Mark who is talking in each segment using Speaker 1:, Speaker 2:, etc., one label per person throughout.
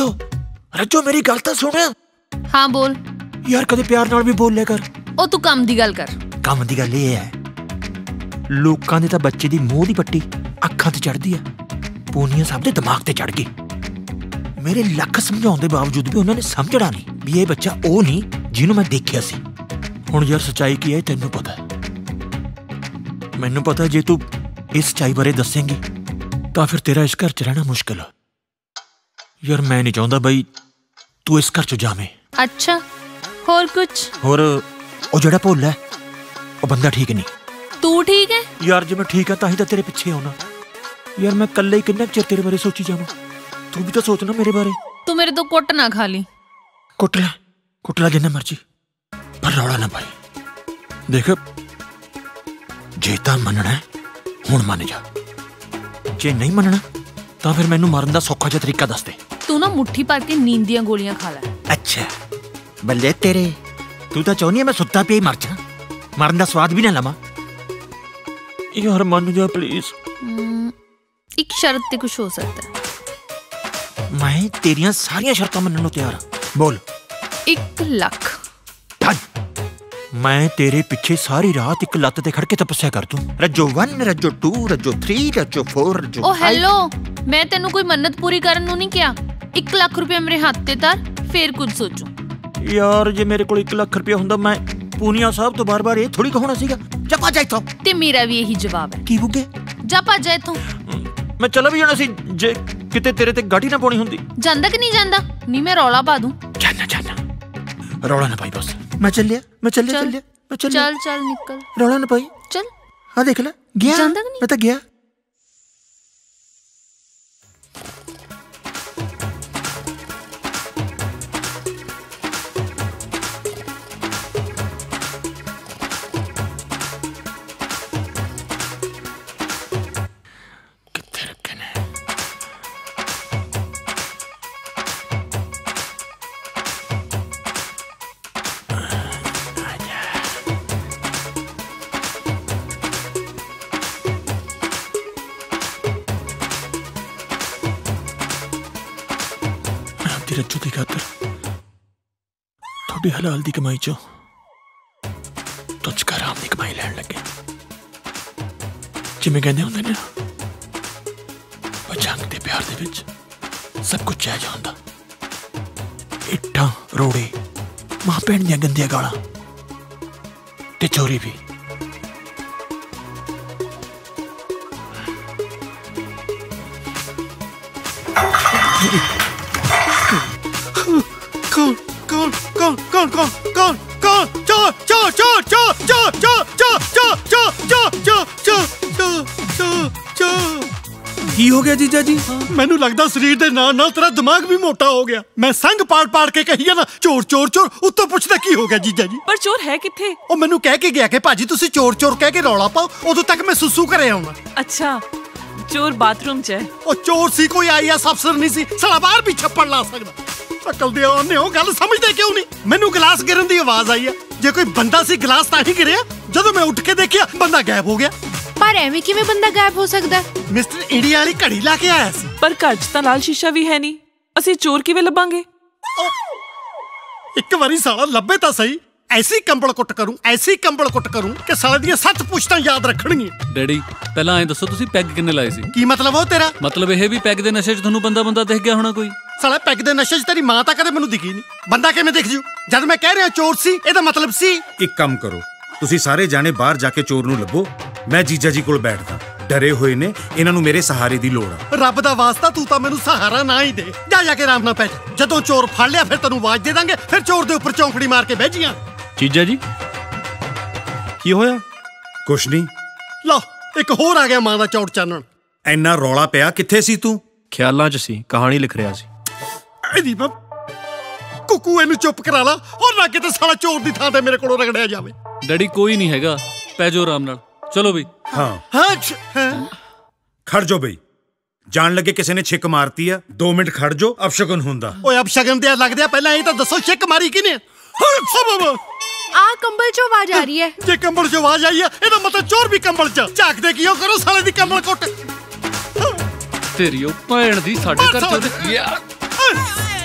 Speaker 1: रज्जो रज्जो मेरी गल तां सुन।
Speaker 2: हाँ बोल
Speaker 1: यार कदे प्यार नाल भी बोल लिया कर।
Speaker 2: ओ तू काम दी गल कर।
Speaker 1: काम दी गल ये है लोकां दे तां बच्चे दी मूंह दी पट्टी अखां ते चढ़दी है, पूनियां सब दे दिमाग ते चढ़ गई। मेरे लख समझाउण दे बावजूद भी उन्होंने समझना नहीं भी ये बच्चा ओ नहीं जिन्हों मैं देखिया सी। हुण यार सच्चाई की है तैनूं पता है, मैनूं पता है जे तू इस सच्चाई बारे दसेंगी तां फिर तेरा इस घर च रहना मुश्किल है। यार मैं नहीं चाहता बई तू इस घर च जावें।
Speaker 2: अच्छा होर कुछ?
Speaker 1: होर ओ जेड़ा भोला है ओ बंदा ठीक नहीं।
Speaker 2: तू ठीक है?
Speaker 1: यार जे मैं ठीक है तां ही तां तेरे पिछे आउणा। यार मैं कल्ले ही किन्ना चिर तेरे बारे सोची जावां, तू भी तो सोचना मेरे बारे।
Speaker 2: तू मेरे तो कुट ना खा ली।
Speaker 1: कुट ला जिन्ना मर्जी पर रौला ना पाई। देख जे तां मनना है हुण मन जा, जे नहीं मनना तां फिर मैनू मारन दा सौखा जिहा तरीका दस दे।
Speaker 2: तू ना मुट्ठी भर के नींद दियां गोलियां खा ले।
Speaker 1: अच्छा बल्ले तेरे, तू तां चाहुंदी है मैं सुत्ता पिया ही मर जा, मरन दा स्वाद भी ना लवां। यार मान जा प्लीज।
Speaker 2: एक शर्त ते कुछ हो सकता है।
Speaker 1: मैं तेरियां सारियां शर्तां मनन नूं तैयार हां। बोल।
Speaker 2: 1 लाख।
Speaker 1: मैं तेरे पिछे सारी रात एक लत्त ते खड़ के तपस्या कर दूं। रज्जो 1 रज्जो 2 रज्जो 3 रज्जो 4 रज्जो 5।
Speaker 2: ओ हेलो, मैं तेनू कोई मन्नत पूरी करन नूं नहीं किया। 1 लाख रुपया मेरे हाथ ते तर, फिर कुछ सोचू।
Speaker 1: यार जे मेरे कोल 1 लाख रुपया हुंदा मैं पूनिया साहब तो बार-बार ये थोड़ी कहना सीगा जा भज जा इथों।
Speaker 2: ते मेरा भी यही जवाब है।
Speaker 1: की बुगे
Speaker 2: जा भज जा इथों।
Speaker 1: मैं चला भी जाना सी जे किते तेरे ते गाड़ी ना पाउणी हुंदी।
Speaker 2: जांदा कि नहीं जांदा? नहीं मैं रौला पा दूं।
Speaker 1: जाना रौला ना पाई बस। मैं चल लिया।
Speaker 2: चल निकल।
Speaker 1: रौला ना पाई।
Speaker 2: चल।
Speaker 1: हाँ देख ले गया।
Speaker 2: जांदा कि नहीं?
Speaker 1: मैं तो गया। रज्जू की खातर थोड़ी हलाल दी कमाई चो तुझका आराम दी कमाई लैन लगे। जिमें कहते होंगे ना जंग दे प्यार दे विच सब कुछ जायज होंदा। इट्टां रोड़े मां भैन दियां गंदियां गालां ते चोरी भी।
Speaker 3: की हो गया जीजा जी? मैनू लगदा शरीर दे नाल नाल तेरा दिमाग भी मोटा हो गया। मैं संग पाड़ के कही ना चोर चोर चोर, उत्तों पुछदा की हो गया जीजा जी?
Speaker 4: पर चोर है किथे?
Speaker 3: ओ मैनू कह के गया कि भाजी तुसी चोर चोर कह के रौला पाओ, उदों तक मैं सुसु करे आउणा।
Speaker 4: अच्छा चोर बाथरूम च है।
Speaker 3: ओ चोर सी कोई IAS अफसर नहीं सी, साला बाहर भी छप्पड़ ला सकदा। अकल दे आने हो गल समझदे क्यों नहीं? मैनू गिलास गिरन दी आवाज आई है, जे कोई बंदा सी गिलास तां ही गिरिया। जदों मैं उठ के देखिया बंदा गायब हो गया।
Speaker 2: पर एवें किवें बंदा गायब हो सकदा है?
Speaker 3: मिस्टर इंडिया वाली घड़ी ला के आया सी।
Speaker 4: पर घर च तां लाल शीशा भी है नहीं, ਅਸੀਂ चोर किवें लभांगे?
Speaker 3: एक बारी साला लब्बे तां सही, ऐसी कंबल कुट करूं कि साले दियां 7 पुश्तां याद रखणगीਆਂ।
Speaker 5: डैडी पहला ऐ दसो तुसी पैग किन्ने लाए सी?
Speaker 3: की मतलब हो तेरा?
Speaker 5: मतलब ਇਹ ਵੀ ਪੈਗ ਦੇ ਨਸ਼ੇ 'ਚ ਤੁਹਾਨੂੰ ਬੰਦਾ ਦਿਖ ਗਿਆ ਹੋਣਾ ਕੋਈ।
Speaker 3: साला पैग दे नशे 'ਚ तेरी मां तां कदे मैनू दिखी नहीं, बंदा किवें दिख जू? जद मैं कह रहा चोर सी, ਇਹਦਾ मतलब सी।
Speaker 6: एक काम करो ਤੁਸੀਂ ਸਾਰੇ ਜਾਣੇ ਬਾਹਰ ਜਾ ਕੇ ਚੋਰ ਨੂੰ ਲੱਭੋ, ਮੈਂ ਜੀਜਾ ਜੀ ਕੋਲ ਬੈਠਦਾ। ਡਰੇ ਹੋਏ ਨੇ, ਇਹਨਾਂ ਨੂੰ ਮੇਰੇ ਸਹਾਰੇ ਦੀ ਲੋੜ ਆ।
Speaker 3: ਰੱਬ ਦਾ ਵਾਸਤਾ ਤੂੰ ਤਾਂ ਮੈਨੂੰ ਸਹਾਰਾ ਨਾ ਹੀ ਦੇ। ਜਾ ਕੇ ਆਰਾਮ ਨਾਲ ਪੈ ਜਾ। ਜਦੋਂ ਚੋਰ ਫੜ ਲਿਆ ਫਿਰ ਤੈਨੂੰ ਆਵਾਜ਼ ਦੇ ਦਾਂਗੇ, ਫਿਰ ਚੋਰ ਦੇ ਉੱਪਰ ਚੌਂਕੜੀ ਮਾਰ ਕੇ ਬਹਿ ਜੀਆਂ।
Speaker 5: ਜੀਜਾ ਜੀ ਕੀ ਹੋਇਆ?
Speaker 6: ਕੁਛ ਨਹੀਂ।
Speaker 3: ਲਓ ਇੱਕ ਹੋਰ ਆ ਗਿਆ ਮਾਂ ਦਾ ਚੌੜ ਚਾਨਣ।
Speaker 6: ਇੰਨਾ ਰੌਲਾ ਪਿਆ, ਕਿੱਥੇ ਸੀ ਤੂੰ?
Speaker 5: ਖਿਆਲਾਂ 'ਚ ਸੀ, ਕਹਾਣੀ ਲਿਖ ਰਿਹਾ ਸੀ।
Speaker 3: ਇਹਦੀ ਕੁੱਕੂ ਇਹਨੂੰ ਚੁੱਪ ਕਰਾ ਲਾ, ਹੋਰ ਨਾ ਕਿਤੇ ਸਾਲਾ ਚੋਰ ਦੀ ਥਾਂ ਤੇ ਮੇਰੇ ਕੋਲੋਂ ਰਗੜਿਆ ਜਾਵੇ।
Speaker 5: ਡੈਡੀ ਕੋਈ ਨਹੀਂ ਹੈਗਾ, ਪੈ ਜਾਓ ਆਰਾਮ ਨਾਲ। ਚਲੋ ਬਈ।
Speaker 6: ਹਾਂ ਖੜ ਜਾਓ ਬਈ, ਜਾਣ ਲੱਗੇ ਕਿਸੇ ਨੇ ਛਿੱਕ ਮਾਰਤੀ ਆ। 2 ਮਿੰਟ ਖੜ ਜਾਓ, ਅਪਸ਼ਗਨ ਹੁੰਦਾ।
Speaker 3: ਓਏ ਅਪਸ਼ਗਨ ਤੇ ਲੱਗਦੇ ਆ, ਪਹਿਲਾਂ ਇਹ ਤਾਂ ਦੱਸੋ ਛਿੱਕ ਮਾਰੀ ਕਿਨੇ?
Speaker 2: आ कंबल चो आवाज आ रही है।
Speaker 3: जे कंबल चो आवाज आई है ਇਹਦਾ मतलब चोर भी कंबल च झाकदे कियो करो साले दी कंबल कुट।
Speaker 5: तेरी ओ भैन दी साडे घर चोर।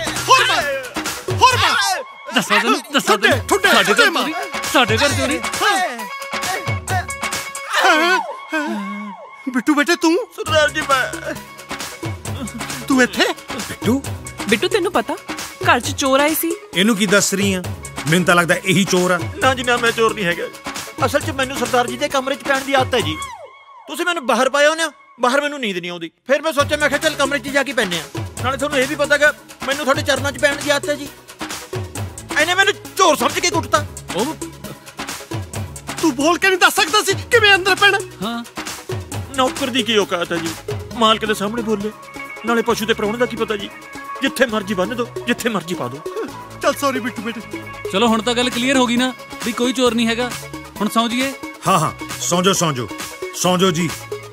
Speaker 5: ਦੱਸਾਂ ਤੈਨੂੰ
Speaker 3: ਠੁੱਡੇ ਮਾਰ
Speaker 5: ਸਾਡੇ ਘਰ ਚੋਰੀ।
Speaker 3: ਬਿੱਟੂ ਬੇਟੇ ਤੂੰ
Speaker 1: ਸਰਦਾਰ ਜੀ ਮੈਂ
Speaker 3: ਤੂੰ ਇੱਥੇ?
Speaker 4: ਬਿੱਟੂ ਤੈਨੂੰ ਪਤਾ ਘਰ 'ਚ ਚੋਰ ਆਏ ਸੀ।
Speaker 6: ਇਹਨੂੰ ਕੀ ਦੱਸ ਰਹੀ ਆ? ਮੈਨੂੰ ਤਾਂ ਲੱਗਦਾ ਇਹੀ ਚੋਰ ਆ।
Speaker 1: ਨਾ ਜੀ ਨਾ, ਮੈਂ ਚੋਰ ਨਹੀਂ ਹੈਗਾ। ਅਸਲ 'ਚ ਮੈਨੂੰ ਸਰਦਾਰ ਜੀ ਦੇ ਕਮਰੇ 'ਚ ਪੈਣ ਦੀ ਆਦਤ ਹੈ ਜੀ। ਤੁਸੀਂ ਮੈਨੂੰ ਬਾਹਰ ਪਾਇਆ ਹੋ ਨਾ, ਬਾਹਰ ਮੈਨੂੰ ਨੀਂਦ ਨਹੀਂ ਆਉਂਦੀ। ਫਿਰ ਮੈਂ ਸੋਚਿਆ, ਮੈਂ ਕਿਹਾ ਚੱਲ ਕਮਰੇ 'ਚ ਜਾ ਕੇ ਪੈਂਦੇ ਆ। ਨਾਲੇ ਤੁਹਾਨੂੰ ਇਹ ਵੀ ਪਤਾ ਕਿ ਮੈਨੂੰ ਤੁਹਾਡੇ ਚਰਨਾਂ 'ਚ ਪੈਣ ਦੀ ਆਦਤ ਹੈ ਜੀ। ਇਹਨੇ ਮੈਨੂੰ ਚੋਰ ਸਮਝ ਕੇ ਕੁੱਟਤਾ।
Speaker 3: ਤੂੰ ਬੋਲ ਕੇ ਨਹੀਂ ਦੱਸ ਸਕਦਾ ਸੀ ਕਿਵੇਂ ਅੰਦਰ ਪੈਣਾ?
Speaker 5: ਹਾਂ,
Speaker 1: ਨੌਕਰ ਦੀ ਕੀ ਔਕਾਤ ਹੈ ਜੀ, ਮਾਲਕ ਦੇ ਸਾਹਮਣੇ ਬੋਲੇ। ਨਾਲੇ ਪਸ਼ੂ ਦੇ ਪ੍ਰਾਹੁਣੇ ਦਾ ਕੀ ਪਤਾ ਜੀ, ਜਿੱਥੇ ਮਰਜ਼ੀ ਬੰਨ ਦੋ, ਜਿੱਥੇ ਮਰਜ਼ੀ ਪਾ ਦੋ।
Speaker 3: ਚੱਲ ਸੌਰੀ ਬਿੱਟੂ ਬੇਟੇ।
Speaker 5: ਚਲੋ ਹੁਣ ਤਾਂ ਗੱਲ ਕਲੀਅਰ ਹੋ ਗਈ ਨਾ ਵੀ ਕੋਈ ਚੋਰ ਨਹੀਂ ਹੈਗਾ। ਹੁਣ ਸੌਂ ਜੀਏ।
Speaker 6: ਹਾਂ ਸੌਂ ਜਾਓ ਜੀ।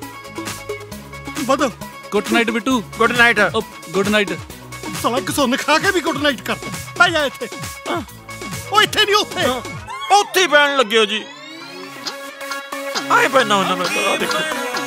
Speaker 3: ਵਧੋ।
Speaker 5: Good night Bittu.
Speaker 1: Good night.
Speaker 5: Good night.
Speaker 3: ਸਾਲਾ ਘਸੁੰਨ ਖਾ ਕੇ ਵੀ ਗੁੱਡ ਨਾਈਟ ਕਰਦਾ। ਪੈ ਜਾ ਇੱਥੇ। ਉਹ ਇੱਥੇ ਨਹੀਂ, ਉੱਥੇ
Speaker 1: ਹੀ ਪੈਣ ਲੱਗੇ ਹੋ ਜੀ। ਆਏ ਪੈਣਾ ਉਹਨਾਂ ਨੂੰ ਦੇਖੋ।